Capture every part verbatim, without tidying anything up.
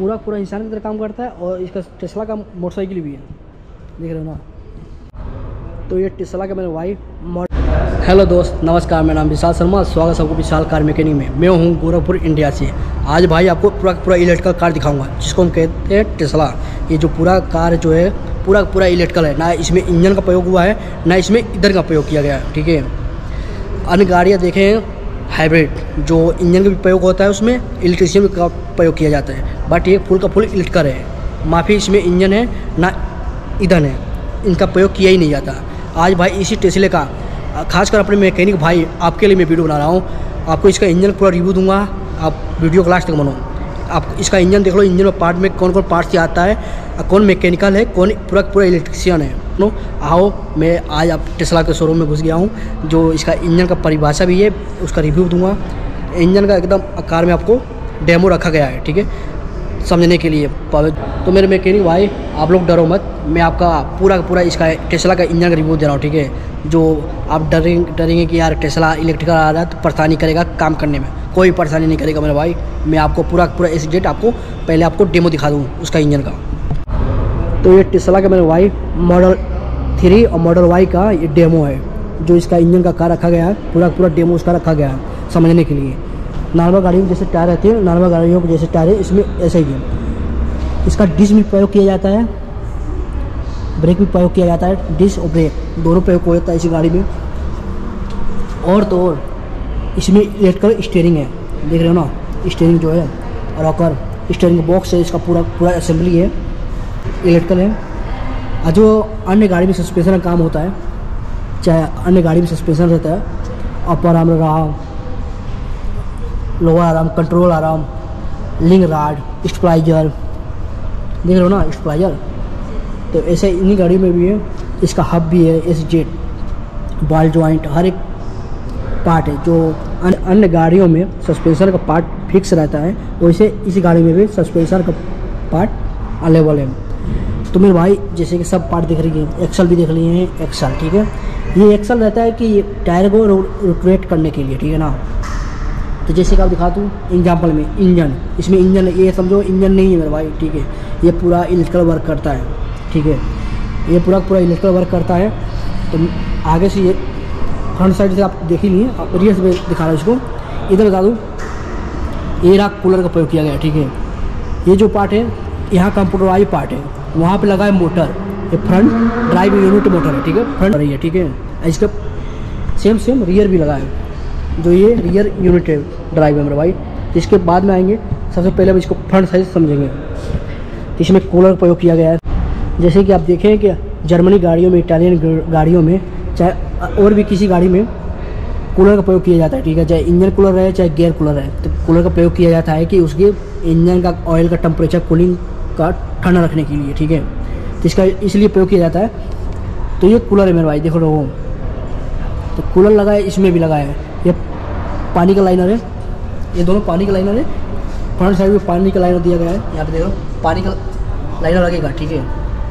पूरा पूरा इंसान की तरह काम करता है और इसका टेस्ला का मोटरसाइकिल भी है, देख रहे हो ना। तो ये टेस्ला का मेरे भाई मॉडल। हेलो दोस्त, नमस्कार, मेरा नाम विशाल शर्मा, स्वागत है आपको विशाल कार मैकेनिक में। मैं हूँ गोरखपुर इंडिया से। आज भाई आपको पूरा पूरा इलेक्ट्रिकल कार दिखाऊंगा, जिसको हम कहते हैं टेस्ला। ये जो पूरा कार जो है पूरा पूरा इलेक्ट्रिकल है, ना इसमें इंजन का प्रयोग हुआ है ना इसमें ईंधन का प्रयोग किया गया है, ठीक है। अन्य गाड़ियाँ देखें हाइब्रिड, जो इंजन का भी प्रयोग होता है, उसमें इलेक्ट्रिशियन का प्रयोग किया जाता है, बट ये फुल का फुल इलेक्ट्रिकल है। माफ़ी, इसमें इंजन है ना ईंधन है, इनका प्रयोग किया ही नहीं जाता। आज भाई इसी टेस्ला का खासकर अपने मैकेनिक भाई आपके लिए मैं वीडियो बना रहा हूँ। आपको इसका इंजन पूरा रिव्यू दूंगा, आप वीडियो को लास्ट तक बनो। आप इसका इंजन देख लो, इंजन में पार्ट में कौन कौन पार्ट से आता है, कौन मैकेनिकल है, कौन पूरा पूरा इलेक्ट्रिशियन है। नो आओ, मैं आज आप टेस्ला के शोरूम में घुस गया हूँ, जो इसका इंजन का परिभाषा भी है, उसका रिव्यू दूंगा। इंजन का एकदम आकार में आपको डेमो रखा गया है, ठीक है, समझने के लिए। तो मेरे मैकेनिक भाई आप लोग डरो मत, मैं आपका पूरा पूरा इसका टेस्ला का इंजन का रिव्यू दे रहा हूँ, ठीक है। जो आप डरेंगे डरेंगे कि यार टेस्ला इलेक्ट्रिकल आ रहा है तो परेशानी करेगा काम करने में, कोई परेशानी नहीं करेगा मेरे भाई। मैं आपको पूरा पूरा एस जेट आपको पहले आपको डेमो दिखा दूँ उसका इंजन का। तो ये टेस्ला का मेरे भाई मॉडल थ्री और मॉडल वाई का ये डेमो है, जो इसका इंजन का कार रखा गया है, पूरा पूरा डेमो उसका रखा गया है समझने के लिए। नॉर्मल गाड़ियों में जैसे टायर रहते हैं, नॉर्मल गाड़ियों में जैसे टायर है, इसमें ऐसा ही है। इसका डिस्क भी प्रयोग किया जाता है, ब्रेक भी प्रयोग किया जाता है, डिस्क और ब्रेक दोनों प्रयोग हो जाता है इसी गाड़ी में। और तो और इसमें इलेक्ट्रिकल स्टीयरिंग है, देख रहे हो ना, स्टीयरिंग जो है रॉकर स्टीयरिंग बॉक्स है, इसका पूरा पूरा असेंबली है, इलेक्ट्रिकल है। और जो अन्य गाड़ी में सस्पेंशन का काम होता है, चाहे अन्य गाड़ी में सस्पेंशन रहता है, अपर आर्म रहा, lower arm, control arm, link rod, stabiliser, देख रहे हो ना स्टेबलाइजर। तो ऐसे इन्हीं गाड़ी में भी है, इसका हब भी है, एस जेट, बॉल जॉइंट, हर एक पार्ट है। जो अन्य गाड़ियों में सस्पेंशन का पार्ट फिक्स रहता है, वैसे इस गाड़ी में भी सस्पेंशन का पार्ट अवेलेबल है। तो मेरे भाई जैसे कि सब पार्ट दिख रही है, एक्सल भी देख लिए हैं, एक्सल, ठीक है। ये एक्सल रहता है कि टायर को रोटेट करने के लिए, ठीक है ना। तो जैसे कि आप दिखा दूँ एग्जाम्पल में, इंजन, इसमें इंजन, ये समझो इंजन नहीं है मेरे भाई, ठीक है। ये पूरा इलेक्ट्रिकल वर्क करता है, ठीक है, ये पूरा पूरा इलेक्ट्रिकल वर्क करता है। तो आगे से ये फ्रंट साइड से आप देख ही लिए, आप रियर से दिखा रहा हूँ इसको। इधर बता दूँ, ये रहा कूलर का प्रयोग किया गया, ठीक है। ये जो पार्ट है यहाँ कंप्यूटराइज पार्ट है, वहाँ पे लगा है मोटर, ये फ्रंट ड्राइव यूनिट मोटर है, ठीक है, फ्रंट रही है, ठीक है। इसका सेम सेम रियर भी लगा है, जो ये रियर यूनिट है ड्राइव है मेरे भाई। इसके बाद में आएंगे, सबसे पहले हम इसको फ्रंट साइड समझेंगे। तो इसमें कूलर का प्रयोग किया गया है, जैसे कि आप देखें कि जर्मनी गाड़ियों में, इटालियन गाड़ियों में, चाहे और भी किसी गाड़ी में कूलर का प्रयोग किया जाता है, ठीक है। चाहे इंजन कूलर है चाहे गियर कूलर है, तो कूलर का प्रयोग किया जाता है कि उसके इंजन का ऑयल का टेम्परेचर कूलिंग का ठंडा रखने के लिए, ठीक है। तो इसका इसलिए प्रयोग किया जाता है। तो ये कूलर है मेरे भाई, देखो लोगों, तो कूलर लगा है, इसमें भी लगा है। ये पानी का लाइनर है, ये दोनों पानी का लाइनर है, फ्रंट साइड में पानी का लाइनर दिया गया है, यहाँ पे देखो पानी का लाइनर लगेगा, ठीक है।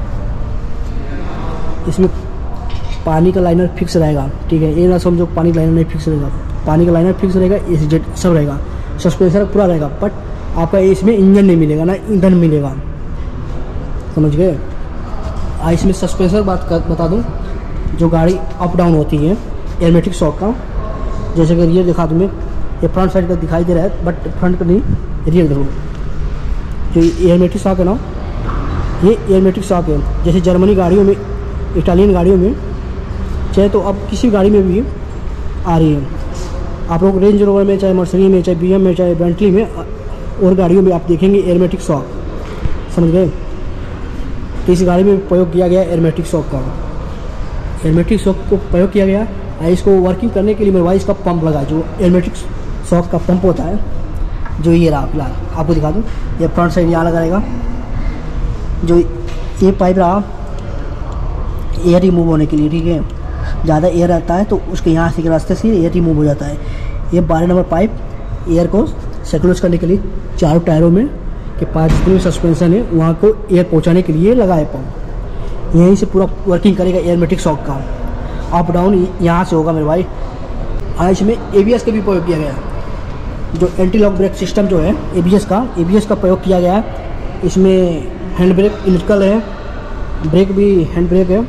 इसमें पानी का लाइनर फिक्स रहेगा, ठीक है। ये ना समझो पानी का लाइनर नहीं फिक्स रहेगा, पानी का लाइनर फिक्स रहेगा, एस जेट सब रहेगा, सस्पेंशन पूरा रहेगा, बट आपका इसमें इंजन नहीं मिलेगा ना ईंधन मिलेगा, समझ गए। आ इसमें सस्पेंशन बात कर बता दूँ, जो गाड़ी अप डाउन होती है एयरमेटिक शॉक का, जैसे कि रियर दिखा दूँ मैं, ये फ्रंट साइड का दिखाई दे रहा है, बट फ्रंट का नहीं, रियर देखो, जो एयरमेटिक शॉक है ना, ये एयरमेटिक शॉक है। जैसे जर्मनी गाड़ियों में, इटालियन गाड़ियों में, चाहे तो अब किसी गाड़ी में भी आ रही है। आप लोग रेंज रोवर में, चाहे मर्सिडीज में, चाहे बी एम में, चाहे बेंटली में और गाड़ियों में आप देखेंगे एयरमेटिक शॉक, समझ गए। तो इस गाड़ी में प्रयोग किया गया एयरमेटिक शॉक का, एयरमेटिक शॉक को प्रयोग किया गया। इसको वर्किंग करने के लिए मेरे भाई इसका पंप लगा, जो एयरमेटिक शॉक का पंप होता है, जो ये रहा फिलहाल आपको दिखा दूँ। ये फ्रंट साइड यहाँ लगा रहेगा, जो ये पाइप रहा एयर रिमूव होने के लिए, ठीक है। ज़्यादा एयर रहता है तो उसके यहाँ से रास्ते से एयर रिमूव हो जाता है। ये बारह नंबर पाइप एयर को सर्कुलेट करने के लिए चारों टायरों में के पास जितने भी सस्पेंशन है वहाँ को एयर पहुँचाने के लिए लगा है पंप। यहीं से पूरा वर्किंग करेगा एयरमेटिक शॉक का, अप डाउन यहाँ से होगा मेरे भाई। हाँ, इसमें ए बी एस का भी प्रयोग किया गया है, जो एंटी लॉक ब्रेक सिस्टम जो है ए बी एस का ए बी एस का प्रयोग किया गया है। इसमें हैंड ब्रेक इलेक्ट्रिकल है, ब्रेक भी हैंड ब्रेक है।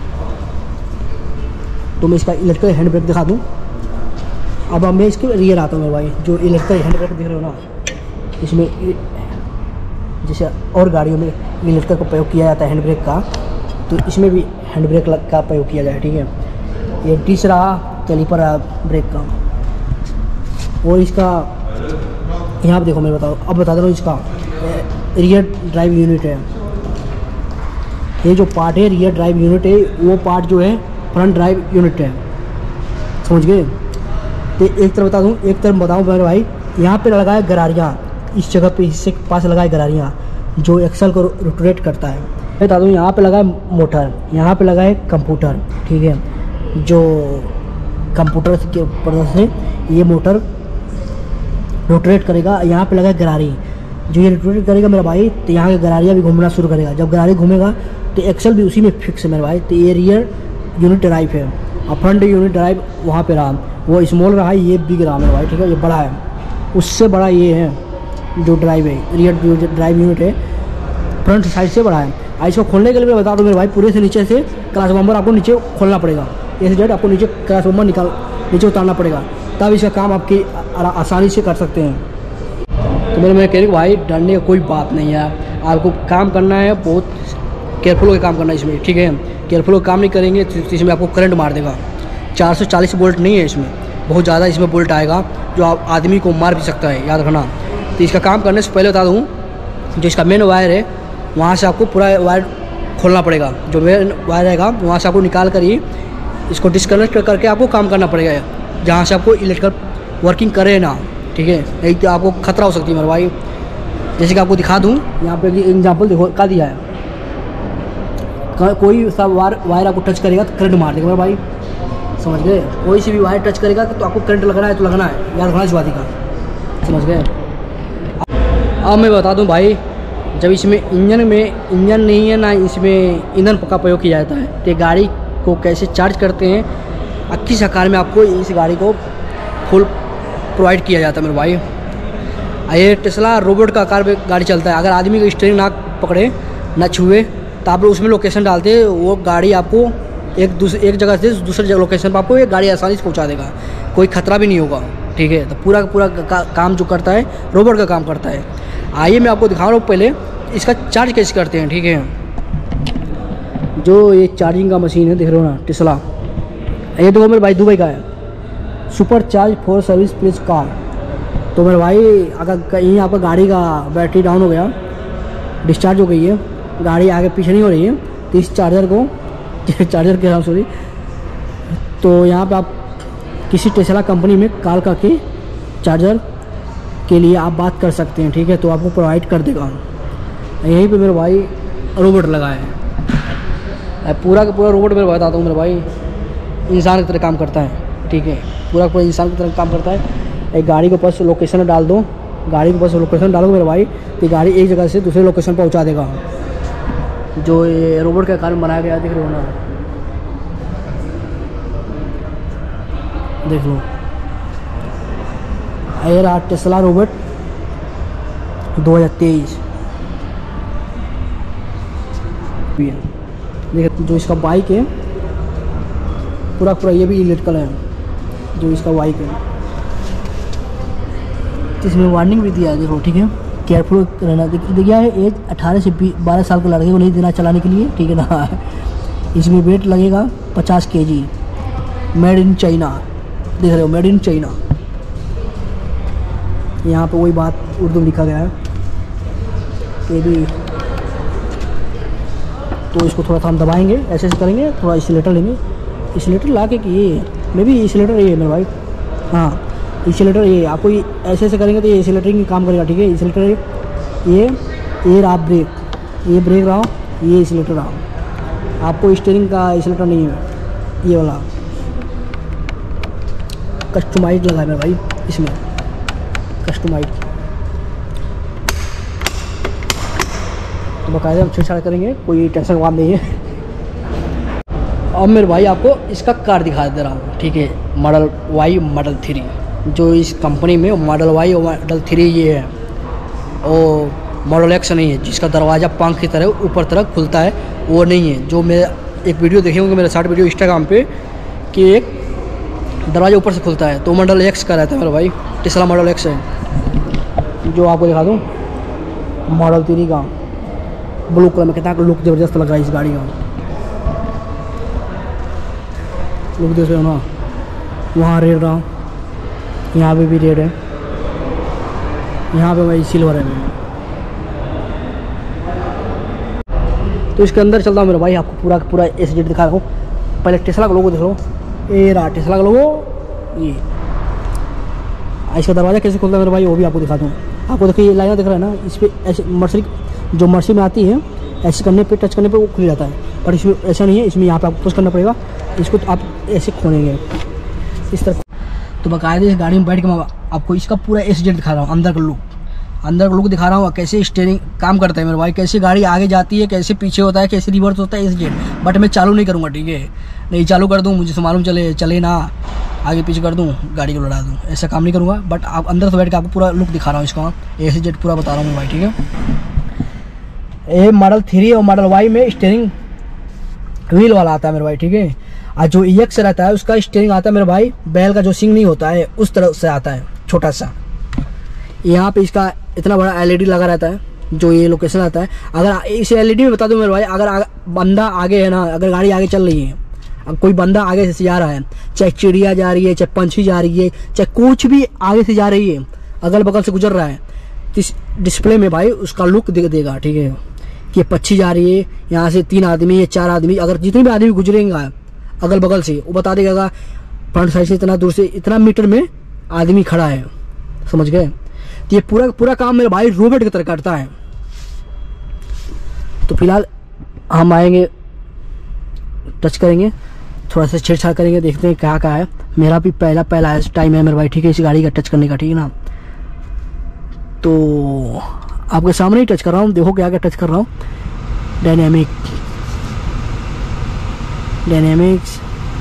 तो मैं इसका इलेक्ट्रिकल हैंड ब्रेक दिखा दूँ। अब मैं इसके रियर आता हूँ मेरे भाई। जो इलेक्ट्रिकल हैंड ब्रेक दिख रहे हो ना, इसमें जैसे और गाड़ियों में इलेक्ट्रिकल का प्रयोग किया जाता है हैंड ब्रेक का, तो इसमें भी हैंड ब्रेक का प्रयोग किया जाए, ठीक है। ये डिस्क रहा, कैलिपर रहा ब्रेक का। और इसका यहाँ पर देखो, मैं बताओ अब बता दे रहा हूँ, इसका रियर ड्राइव यूनिट है। ये जो पार्ट है रियर ड्राइव यूनिट है, वो पार्ट जो है फ्रंट ड्राइव यूनिट है, समझ गए। तो एक तरफ बता दूँ, एक तरफ बताऊँ मेरे भाई, यहाँ पे लगाए गरारियाँ, इस जगह पे इससे पास लगाए गरारियाँ जो एक्सल को रोटेट करता है। बता दूँ, यहाँ पे लगा है मोटर, यहाँ पे लगा है कंप्यूटर, ठीक है। जो कंप्यूटर के ऊपर से ये मोटर रोटेट करेगा। यहाँ पे लगा है गरारी, जो ये रोटेट करेगा मेरा भाई, तो यहाँ के गरारियाँ भी घूमना शुरू करेगा। जब गरारी घूमेगा तो एक्सल भी उसी में फिक्स है मेरे भाई। तो ये रियर यूनिट ड्राइव है और फ्रंट यूनिट ड्राइव वहाँ पे रहा, वो स्मॉल रहा, ये बिग रहा मेरे भाई, ठीक है। ये बड़ा है, उससे बड़ा ये है जो ड्राइव है, रियर ड्राइव यूनिट है, फ्रंट साइड से बड़ा है। और इसको खोलने के लिए मैं बता दूँ मेरे भाई, पूरे से नीचे से क्लास बम्बर आपको नीचे खोलना पड़ेगा। ऐसे जेड आपको नीचे क्लास बम्बर निकाल नीचे उतारना पड़ेगा, तब इसका काम आपकी आसानी से कर सकते हैं। तो मेरे मैं कह रही हूँ भाई, डरने की कोई बात नहीं है। आपको काम करना है, बहुत केयरफुल होकर काम करना है इसमें, ठीक है। केयरफुल होकर काम नहीं करेंगे तो इसमें आपको करंट मार देगा। चार सौ चालीस वोल्ट नहीं है इसमें, बहुत ज़्यादा इसमें वोल्ट आएगा जो आप आदमी को मार भी सकता है, याद रखना। तो इसका काम करने से पहले बता दूँ, जो इसका मेन वायर है वहाँ से आपको पूरा वायर खोलना पड़ेगा। जो मेन वायर रहेगा वहाँ से आपको निकाल कर ही इसको डिस्कनेक्ट करके आपको काम करना पड़ेगा, जहाँ से आपको इलेक्ट्रिकल वर्किंग करे ना, ठीक है। नहीं तो आपको खतरा हो सकती है मेरे भाई। जैसे कि आपको दिखा दूँ, यहाँ पे एग्जांपल देखो का दिया है, कोई सा वायर वायर आपको टच करेगा तो करंट मार देगा मेरे भाई, समझ गए। कोई सी भी वायर टच करेगा तो आपको करंट लगना है तो लगना है, याद रखना इस बात का, समझ गए। अब मैं बता दूं भाई, जब इसमें इंजन में इंजन नहीं है ना, इसमें ईंधन का प्रयोग किया जाता है, तो गाड़ी को कैसे चार्ज करते हैं, किस आकार में आपको इस गाड़ी को फुल प्रोवाइड किया जाता है मेरे भाई। ये टेस्ला रोबोट का आकार में गाड़ी चलता है। अगर आदमी को स्टीयरिंग ना पकड़े ना छुए तो आप लोग उसमें लोकेशन डालते हैं, वो गाड़ी आपको एक दूसरे एक जगह से दूसरे जगह लोकेशन पर आपको ये गाड़ी आसानी से पहुंचा देगा, कोई खतरा भी नहीं होगा, ठीक है। तो पूरा का पूरा का, काम जो करता है रोबोट का काम करता है। आइए मैं आपको दिखा रहा हूँ पहले इसका चार्ज कैसे करते हैं, ठीक है। जो ये चार्जिंग का मशीन है देख रहे हो ना, टेस्ला, ये देखो मेरे भाई दुबई का है, super charge for service please car. तो मेरे भाई अगर कहीं आपका गाड़ी का बैटरी डाउन हो गया, डिस्चार्ज हो गई है, गाड़ी आगे पीछे नहीं हो रही है, तो इस चार्जर को चार्जर के नाम सॉरी तो यहाँ पे आप किसी टेस्ला कंपनी में कॉल करके चार्जर के लिए आप बात कर सकते हैं, ठीक है। तो आपको प्रोवाइड कर देगा। यहीं पे मेरे भाई रोबोट लगा है, पूरा का पूरा रोबोट, मैं बताता हूँ मेरे भाई, इंसान की तरह काम करता है, ठीक है। पूरा पूरा इंसान की तरह काम करता है। एक गाड़ी के पास लोकेशन डाल दो, गाड़ी के पास लोकेशन डालो मेरे भाई, तो गाड़ी एक जगह से दूसरे लोकेशन पहुँचा देगा। जो ये रोबोट के आकार में बनाया गया देख रहे हो ना, देख लो, ये रहा टेस्ला रोबोट दो हज़ार तेईस। देखिए जो इसका बाइक है पूरा पूरा ये भी इलेक्ट्रिकल है, जो इसका बाइक है, इसमें वार्निंग भी दिया है, देखो, ठीक है। केयरफुल रहना। देखिए एज अठारह से बारह साल के लड़के को नहीं देना चलाने के लिए, ठीक है ना। इसमें वेट लगेगा पचास केजी, मेड इन चाइना, देख रहे हो, मेड इन चाइना। यहाँ पे वही बात उर्दू में लिखा गया है। ये भी तो इसको थोड़ा सा हम दबाएंगे, ऐसे ऐसे करेंगे, थोड़ा इंसुलेटर लेंगे, इंसुलेटर ला के कि ये मे भी इंसुलेटर ये है मेरे भाई, हाँ इंसुलेटर ये आपको ये ऐसे ऐसे करेंगे तो ये इंसुलेटरिंग काम करेगा, ठीक है। इंसुलेटर ये ये रहा ब्रेक, ये ब्रेक रहा, ये इंसुलेटर रहा। आपको स्टीयरिंग का इंसुलेटर नहीं है, ये वाला कस्टमाइज लगा है मेरे भाई, इसमें कस्टमाइज। तो बाकायदा हम छेड़छाड़ करेंगे, कोई टेंशन का काम नहीं है। अब मेरे भाई आपको इसका कार दिखा दे रहा हूँ, ठीक है। मॉडल वाई मॉडल थ्री, जो इस कंपनी में मॉडल वाई और मॉडल थ्री ये है, और मॉडल एक्स नहीं है, जिसका दरवाज़ा पंख की तरह ऊपर तरफ खुलता है, वो नहीं है। जो मैं एक वीडियो देखे होंगे मेरे शॉर्ट वीडियो इंस्टाग्राम पे कि एक दरवाज़ा ऊपर से खुलता है, तो मॉडल एक्स का रहता है मेरा भाई। टेस्ला मॉडल एक्स है, जो आपको दिखा दूँ मॉडल थ्री का ब्लू कलर में। कितना लुक ज़बरदस्त लग रहा है इस गाड़ी का, लुक देख रहे हो ना। वहाँ रेड रहा, यहाँ पे भी रेड है, यहाँ पे भाई सिल्वर है। तो इसके अंदर चलता हूँ मेरा भाई, आपको पूरा पूरा एस जेड दिखा रहा हूँ। पहले टेस्ला का लोगो देख लो, ए रहा टेस्ला का लोगो। ये इसका दरवाज़ा कैसे खुलता है मेरे भाई, वो भी आपको दिखा दूँ। आपको देखिए ये लाइनें दिख रहा है ना, इस पर ऐसे मर्सी जो मर्सी में आती है, ऐसे करने पे टच करने पे वो खुल जाता है, पर इसमें ऐसा नहीं है। इसमें यहाँ पे आपको पुश करना पड़ेगा, इसको तो आप ऐसे खोलेंगे इस तरह। तो बाकायदे इस गाड़ी में बैठ के मैं आपको इसका पूरा एस जेड दिखा रहा हूँ, अंदर का लुक अंदर का लुक दिखा रहा हूँ, कैसे स्टीयरिंग काम करता है मेरे भाई, कैसे गाड़ी आगे जाती है, कैसे पीछे होता है, कैसे रिवर्स होता है एस जेड। बट मैं चालू नहीं करूँगा, ठीक है, नहीं चालू कर दूँ मुझे से मालूम चले चले ना, आगे पीछे कर दूँ, गाड़ी को लड़ा दूँ, ऐसा काम नहीं करूँगा। बट आप अंदर से बैठ के आपको पूरा लुक दिखा रहा हूँ इसका, एस जेड पूरा बता रहा हूँ भाई, ठीक है। ये मॉडल थ्री और मॉडल वाई में स्टीयरिंग व्हील वाला आता है मेरे भाई, ठीक है। और जो ई एक्स रहता है उसका स्टीयरिंग आता है मेरे भाई, बैल का जो सिंग नहीं होता है उस तरह से आता है, छोटा सा। यहाँ पे इसका इतना बड़ा एल ई डी लगा रहता है, जो ये लोकेशन आता है। अगर इस एल ई डी में बता दूं मेरे भाई, अगर आ, बंदा आगे है ना, अगर गाड़ी आगे चल रही है, अब कोई बंदा आगे से जा रहा है, चाहे चिड़िया जा रही है, चाहे पंछी जा रही है, चाहे कुछ भी आगे से जा रही है, अगल बगल से गुजर रहा है, तो इस डिस्प्ले में भाई उसका लुक दे देगा, ठीक है, कि पक्षी जा रही है, यहाँ से तीन आदमी या चार आदमी, अगर जितने भी आदमी गुजरेंगे अगल बगल से, वो बता देगा फ्रंट साइड से इतना दूर से इतना मीटर में आदमी खड़ा है, समझ गए। तो ये पूरा पूरा काम मेरे भाई रोबोट की तरह करता है। तो फिलहाल हम आएंगे, टच करेंगे, थोड़ा सा छेड़छाड़ करेंगे, देखते हैं क्या क्या है। मेरा भी पहला पहला टाइम है मेरे भाई, ठीक है, इस गाड़ी का टच करने का, ठीक है ना। तो आपके सामने ही टच कर रहा हूँ, देखो क्या क्या टच कर रहा हूँ। डायनेमिक डायनेमिक्स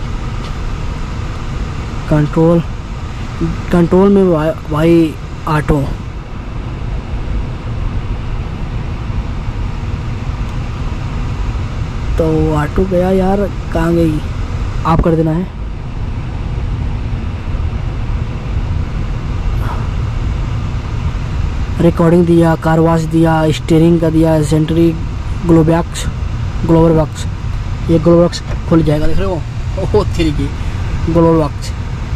कंट्रोल कंट्रोल में भाई, भाई ऑटो, तो ऑटो गया यार, कहाँ गई, आप कर देना है। रिकॉर्डिंग दिया, कार वॉश दिया, स्टीयरिंग का दिया, सेंट्री ग्लोबैक्स ग्लोबर बॉक्स, ये ग्लोबर बॉक्स खुल जाएगा, देख रहे हो, ओह थ्री की ग्लोबर बॉक्स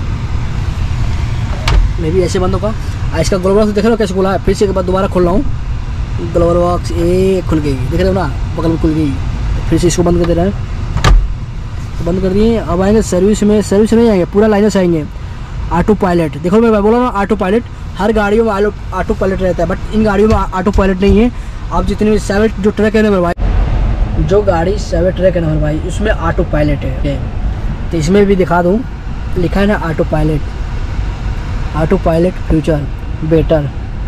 में भी ऐसे बंद होगा। इसका ग्लोबर बॉक्स देख रहे हो कैसे खुला है, फिर से एक बार दोबारा खोल रहा हूँ, ग्लोबर बॉक्स ये खुल गई, देख रहे हो ना, बगल में खुल गई। फिर से इसको बंद कर दे रहे हैं, तो बंद कर दिए। अब आएंगे सर्विस में, सर्विस नहीं आएंगे, पूरा लाइनर से आएंगे। ऑटो पायलट, देखो मैं बोला ना ऑटो पायलट, हर गाड़ियों में ऑटो पायलट रहता है, बट इन गाड़ियों में ऑटो पायलट नहीं है। आप जितने भी सेवन जो ट्रक है ना मेरे भाई, जो गाड़ी सेवन ट्रक है ना मेरे भाई, उसमें ऑटो पायलट है। तो इसमें भी दिखा दूँ, लिखा है ना auto pilot, auto pilot future better,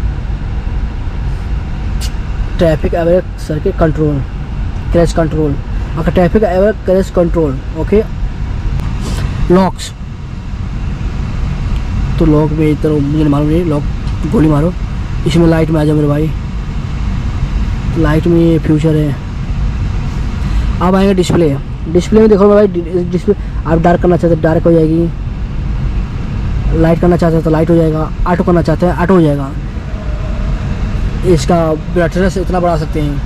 traffic average circuit control, crash control, अगर traffic average crash control, okay. Locks, तो लॉक में इधर मुझे मालूम नहीं, लॉक गोली मारो। इसमें लाइट में आ जाओ मेरे भाई, लाइट में ये फ्यूचर है। अब आएगा डिस्प्ले, डिस्प्ले में देखो मेरे भाई, डिस्प्ले आप डार्क करना चाहते हैं डार्क हो जाएगी, लाइट करना चाहते हैं तो लाइट हो जाएगा, ऑटो करना चाहते हैं ऑटो हो जाएगा। इसका ब्राइटनेस इतना बढ़ा सकते हैं,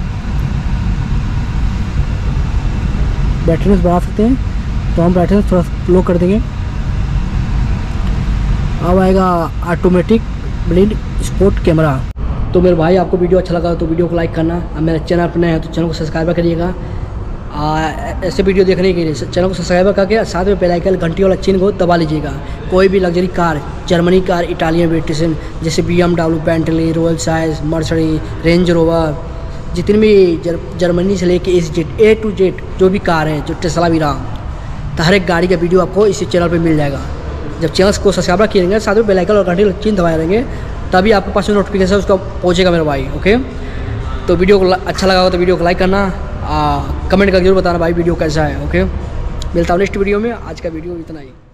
ब्राइटनेस बढ़ा सकते हैं, तो हम ब्राइटनेस थोड़ा लो कर देंगे। अब आएगा ऑटोमेटिक ब्लिंड स्पॉट कैमरा। तो मेरे भाई आपको वीडियो अच्छा लगा तो वीडियो को लाइक करना, अब मेरे चैनल पर नए हैं तो चैनल को सब्सक्राइब करिएगा। ऐसे वीडियो देखने के लिए चैनल को सब्सक्राइब करके साथ में बेल आइकन घंटी वाला चिन्ह को दबा लीजिएगा। कोई भी luxury car, Germany car, Italian ब्रिटिशन, जैसे B M W, Bentley, Rolls Royce, Mercedes, Range Rover, जितनी भी जर, जर्मनी से लेके S Z A to Z जो भी कार है, जो टेस्ला भी रहा, तो हर एक गाड़ी का वीडियो आपको इसी चैनल पर मिल जाएगा। जब चैनल को सब्सक्राइब करेंगे साथ में बेल आइकन और घंटी चिन्ह दबाए रहेंगे, तभी आपके पास में नोटिफिकेशन उसका पहुँचेगा मेरे भाई, ओके। तो वीडियो को अच्छा लगा हो तो वीडियो को लाइक करना, आ, कमेंट करके जरूर बताना भाई वीडियो कैसा है, ओके। मिलता हूँ नेक्स्ट वीडियो में, आज का वीडियो इतना ही।